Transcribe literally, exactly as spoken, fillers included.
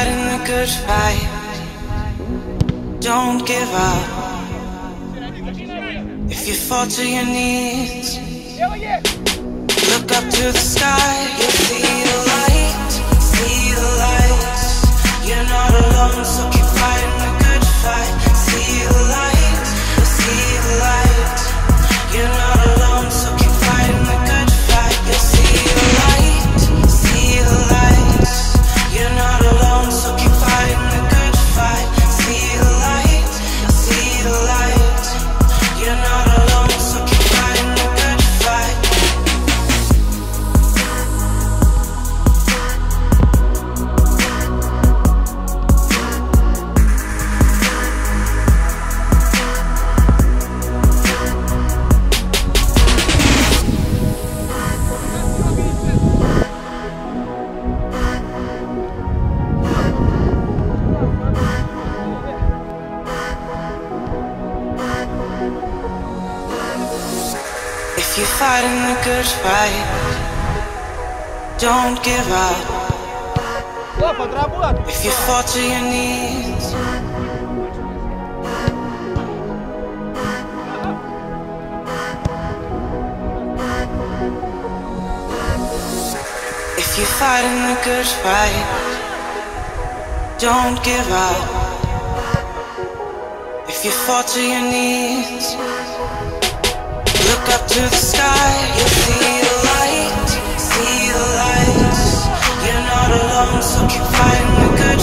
fighting the good fight, don't give up. If you fall to your knees, look up to the sky. You'll see the light, see the lights. You're not alone, so keep fighting the good fight. See the light, see the light. You're not alone, so keep fighting the good fight. You'll see the light, see the lights. You're not alone, so keep fighting the good fight. See the light, see the light. You're not alone, so keep fighting the good fight. If you're fighting the good fight, don't give up. If you fall to your knees, if you're fighting the good fight, don't give up. If you fall to your knees, look up to the sky. You'll see the light, see the lights. You're not alone, so keep fighting the good